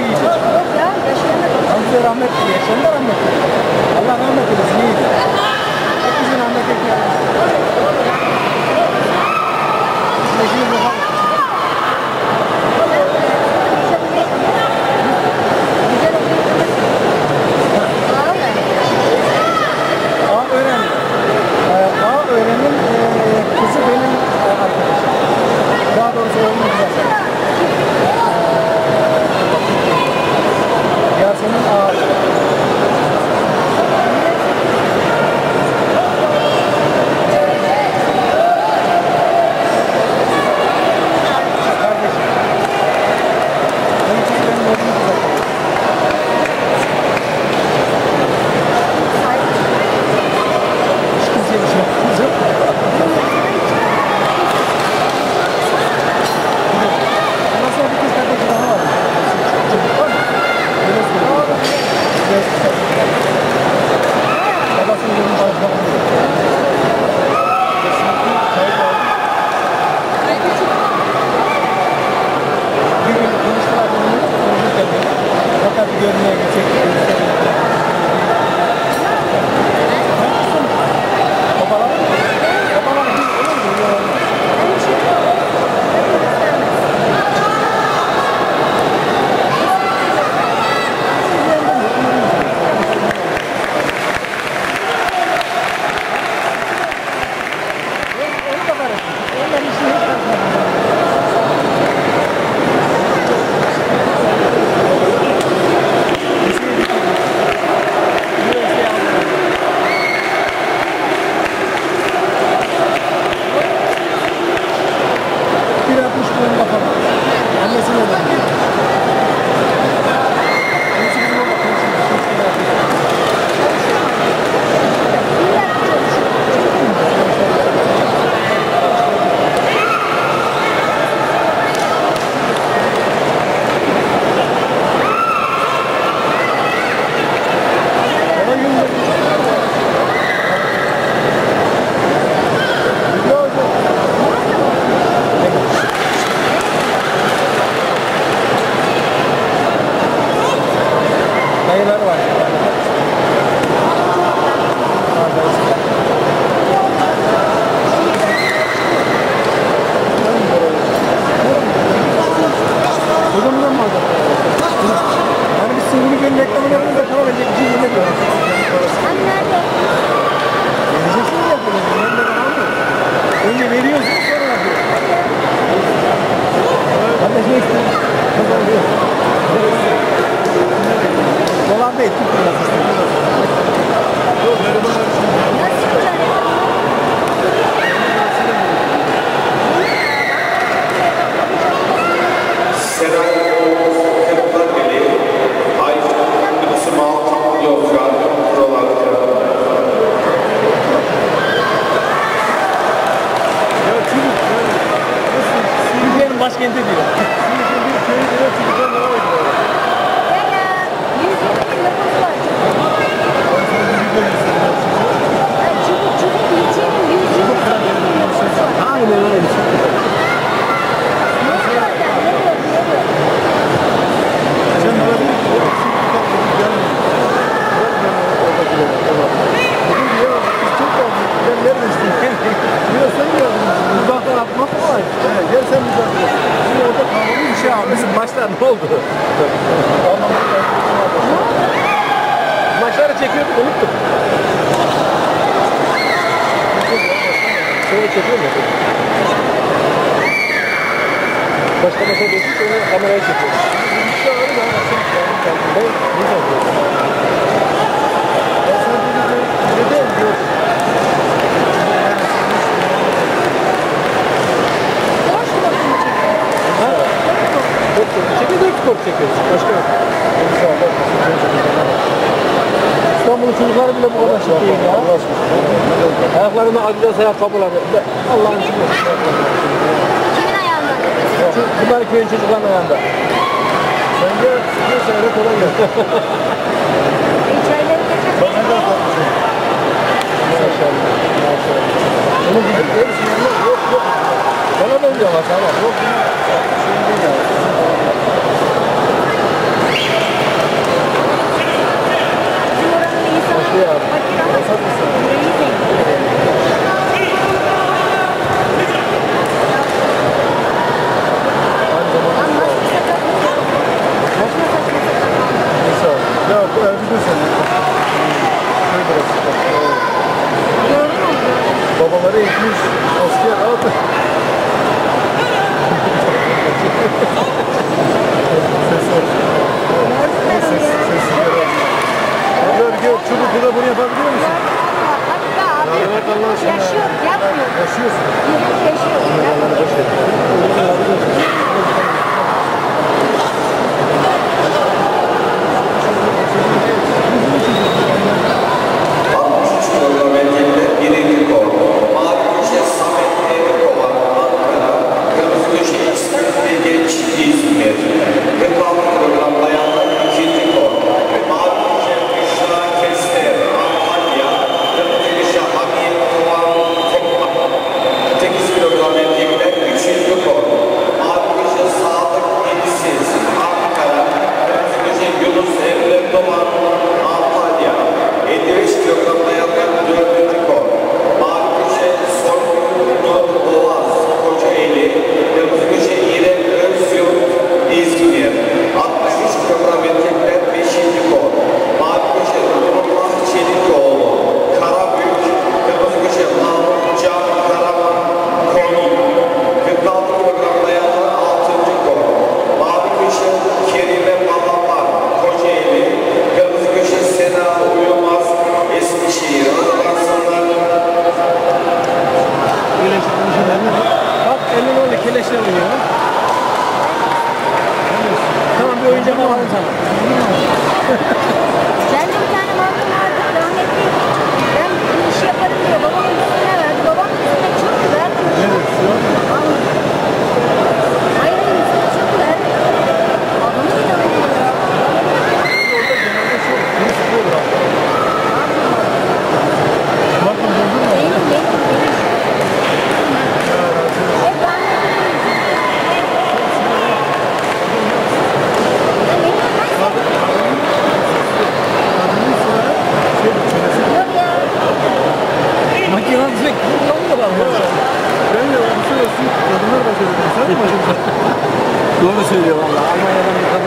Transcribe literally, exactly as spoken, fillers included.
iyiydi. Yok ya, yaşayamadım. Hamza rahmetli, yaşayan da rahmetli. Allah rahmet eylesin, iyiydi. Hepimizin rahmet ekmeği. Eşimiz bakalım. Ağa öğren. Ağa öğrenin kızı benim arkadaşım. Daha doğrusu oğlum güzel. Yasemin Ağa. Dayılar var. Hocamdan mı alacak? Yani biz Sivri Gölü'nün reklamını yapınca tamam edecek bir şey yemek yiyoruz. Hani nerede? Vereceksiniz ya böyle. Nerede almıyor? Önce veriyorsun sonra yapıyor. Kardeş ne istiyorsun? Ne oluyor? Dolar değil, Türk lirası istiyor. Nasıl kullanıyor? Türkiye'nin başkenti diyor. Aynen öyle. Uzaktan atmak kolay. Gel sen uzaktan. Şimdi orada kavramı bir şey almışsın. Maçlar ne oldu? Maçları çekiyorduk, unuttum. Şöyle çekiyor mu? Başka mesela geçip onu kameraya çekiyor. İşte öyle ben aslında ben ne yapıyorum? Ben sana bir de neden diyor? Çekiyor, dört spor çekiyoruz. Başka yok. İstanbul'un çocukları bile bu kadar şey değil ya. Ayaklarına Adidas ayakkabıları. Allah'ın için. Kimin ayağında? Bunlar köyün çocuklarının ayağında. Bence size seyre kolay geldi. Çayları kaçak. Maşallah. Maşallah. Onu gidip hepsi yanına yok yok. Bana benziyorlar tamam. Yok. Şey değil ya. yaşıyorsun? Yaşıyorum. Allah'ını boş ver. altmış üç kilometrede birinci kol. Mavi köşe Samet Evrikova, Ankara. Kırmızı köşe İsmet Genç İzmir. kırk altı kilogram bayanlar ikinci kol. Mavi köşe Büşra Kester, Antalya. Kırmızı köşe Hamiyet Tuvan, sekiz kilogram erkekler üçüncü kol. Mavi köşe Sadık Edisiz, Ankara. Kırmızı köşe Yunus Emre Doğan, Antalya. elli beş kilogram bayanlar dördüncü kol. Mavi köşe Sorumlu Boğaz, Kocaeli. Kırmızı köşe İrem Özyurt, İzmir. altmış üç kilogram erkekler beşinci kol. Mavi köşe Nurullah Çelikoğlu, Karabük. Kırmızı köşe Mahmut Can Karaman, Konya. kırk altı kilogram bayanlar altıncı kol. Mavi köşe Kerime Balamar, Kocaeli. Kırmızı köşe Sena Uyumaz, Eskişehir. Arkadaşlar Bak elin öyle keleşle oynuyor. Tamam bir oyuncak alalım sana. Ben de bir tane mantım vardı. Rahmetli. Ben bir iş yaparım diye babamın üstüne verdi. Babam üstüne çok verdi. Vallahi. Hayır hayır üstüne çok verdi. Babamı inanamıyor ya. Benim benim benim. Hep ben de yok ya. Makinenin direkt kullanmıyorlar mı? Ben de onu söylüyorsun. Kadınlar da söylüyor. Sen mi acaba? Doğru söylüyor valla. Almanya'dan bir kadın